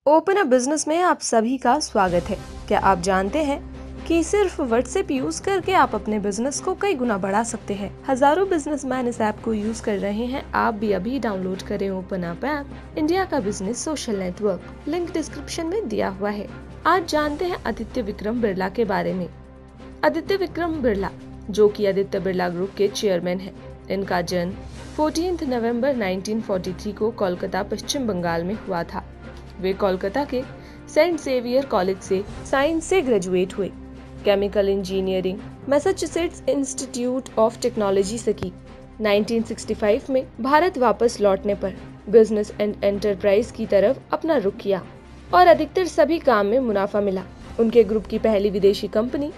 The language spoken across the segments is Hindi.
ओपन अ बिजनेस में आप सभी का स्वागत है। क्या आप जानते हैं कि सिर्फ व्हाट्सएप यूज करके आप अपने बिजनेस को कई गुना बढ़ा सकते हैं। हजारों बिजनेसमैन इस ऐप को यूज कर रहे हैं। आप भी अभी डाउनलोड करें ओपन अप ऐप, इंडिया का business social network. Link description में दिया हुआ है। आज जानते हैं आदित्य विक्रम बिरला के बारे में। आदित्य विक्रम बिरला, जो कि आदित्य बिरला ग्रुप के चेयरमैन हैं। इनका जन्म 14 नवंबर 1943 को कोलकाता, पश्चिम बंगाल में हुआ था। वे कोलकाता के सेंट जेवियर कॉलेज से साइंस से ग्रेजुएट हुए। Chemical engineering Massachusetts Institute of Technology से की। 1965 में भारत वापस लौटने पर बिजनेस एंड एंटरप्राइज की तरफ अपना रुख किया और अधिकतर सभी काम में मुनाफा मिला। उनके ग्रुप की पहली विदेशी कंपनी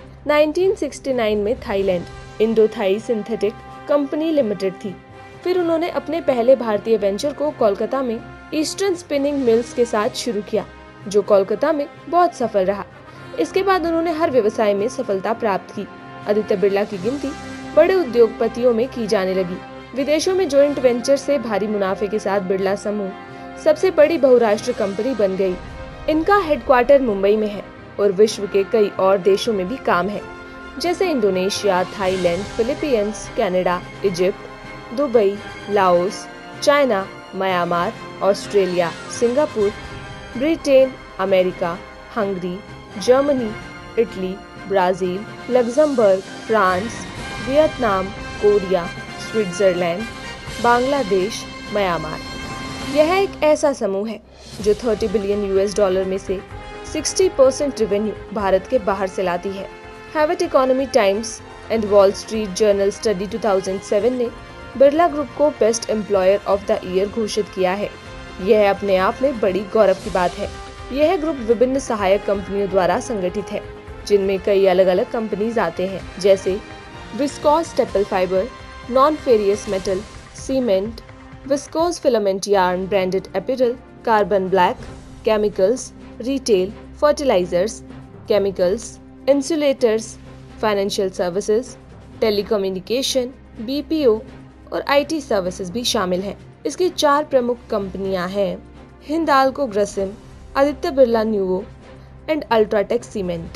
1969 में Thailand Indo Thai synthetic company limited थी। फिर उन्होंने अपने पहले भारतीय वेंचर को कोलकाता में ईस्टर्न स्पिनिंग मिल्स के साथ शुरू किया, जो कोलकाता में बहुत सफल रहा। इसके बाद उन्होंने हर व्यवसाय में सफलता प्राप्त की। आदित्य बिरला की गिनती बड़े उद्योगपतियों में की जाने लगी। विदेशों में जॉइंट वेंचर से भारी मुनाफे के साथ बिरला समूह सबसे बड़ी बहुराष्ट्रीय कंपनी बन गई। इनका हेडक्वार्टर मुंबई में है और विश्व के कई और देशों में भी काम है, जैसे Indonesia, Thailand, Philippines, Canada, Egypt, Dubai, Laos, China, Myanmar, Australia, Singapore, Britain, America, Hungary, Germany, Italy, Brazil, Luxembourg, France, Vietnam, Korea, Switzerland, Bangladesh, Myanmar. यह एक ऐसा समूह है जो 30 बिलियन यूएस डॉलर में से 60% रेवेन्यू भारत के बाहर से लाती है। Harvard Economy Times and Wall Street Journal study 2007 ने बिरला ग्रुप को best employer of the year घोषित किया है। यह अपने आप में बड़ी गौरव की बात है। यह ग्रुप विभिन्न सहायक कंपनियों द्वारा संगठित है, जिनमें कई अलग अलग कंपनीज आते हैं, जैसे viscose staple fibre, non ferrous metal, cement, viscose filament yarn, branded apparel, carbon black, chemicals, retail, fertilisers, chemicals, insulators, financial services, telecommunication, BPO और आईटी सर्विसेज भी शामिल हैं। इसकी 4 प्रमुख कंपनियां हैं: हिंदाल्को ग्रेसिम, आदित्य बिरला न्यूवो एंड अल्ट्राटेक सीमेंट।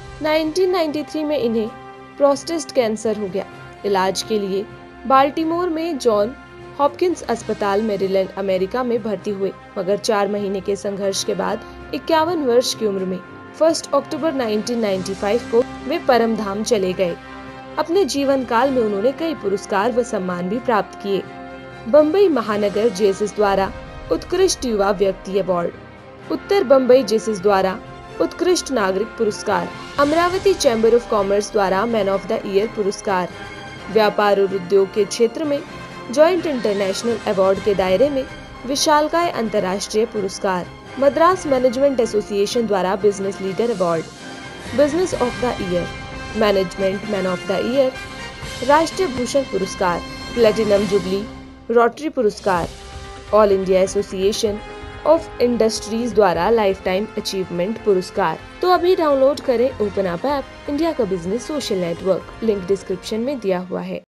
1993 में इन्हें प्रोस्टेट कैंसर हो गया। इलाज के लिए बाल्टीमोर में जॉन हॉपकिंस अस्पताल, मैरीलैंड, अमेरिका में भर्ती हुए, मगर 4 महीने के संघर्ष के बाद 51 वर्ष की उम्र में 1 अक्टूबर 1995 को वे परम धाम चले गए। अपने जीवन काल में उन्होंने कई पुरस्कार व सम्मान भी प्राप्त किए। बम्बई महानगर जेसिस द्वारा उत्कृष्ट युवा व्यक्ति अवार्ड, उत्तर बम्बई जेसिस द्वारा उत्कृष्ट नागरिक पुरस्कार, अमरावती चैम्बर ऑफ कॉमर्स द्वारा मैन ऑफ द ईयर पुरस्कार, व्यापार और उद्योग के क्षेत्र में जॉइंट इंटरनेशनल अवार्ड के दायरे में विशालकाय अंतर्राष्ट्रीय पुरस्कार, मद्रास मैनेजमेंट एसोसिएशन द्वारा business leader award, business of the year, management man of the year, राष्ट्रीय भूषण पुरस्कार, प्लेटिनम जुबली, रोटरी पुरस्कार, all India association of industries द्वारा लाइफ टाइम अचीवमेंट पुरस्कार। तो अभी डाउनलोड करें ओपन अप ऐप, इंडिया का business social network. Link description में दिया हुआ है।